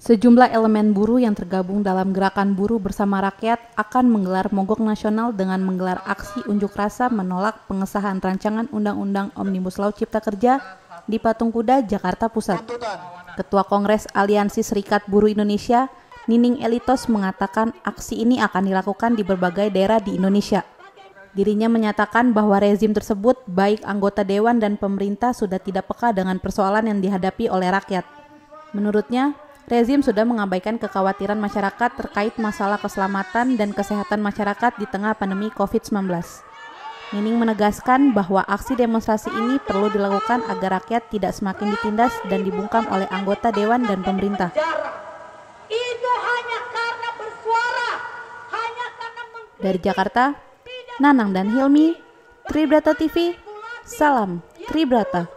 Sejumlah elemen buruh yang tergabung dalam Gerakan Buruh Bersama Rakyat akan menggelar mogok nasional dengan menggelar aksi unjuk rasa menolak pengesahan rancangan Undang-Undang Omnibus Law Cipta Kerja di Patung Kuda, Jakarta Pusat. Ketua Kongres Aliansi Serikat Buruh Indonesia, Nining Elitos, mengatakan aksi ini akan dilakukan di berbagai daerah di Indonesia. Dirinya menyatakan bahwa rezim tersebut, baik anggota dewan dan pemerintah, sudah tidak peka dengan persoalan yang dihadapi oleh rakyat. Menurutnya, rezim sudah mengabaikan kekhawatiran masyarakat terkait masalah keselamatan dan kesehatan masyarakat di tengah pandemi COVID-19. Nining menegaskan bahwa aksi demonstrasi ini perlu dilakukan agar rakyat tidak semakin ditindas dan dibungkam oleh anggota dewan dan pemerintah. Itu hanya karena bersuara, hanya karena Dari Jakarta, Nanang dan Hilmi, Tribrata TV, salam Tribrata.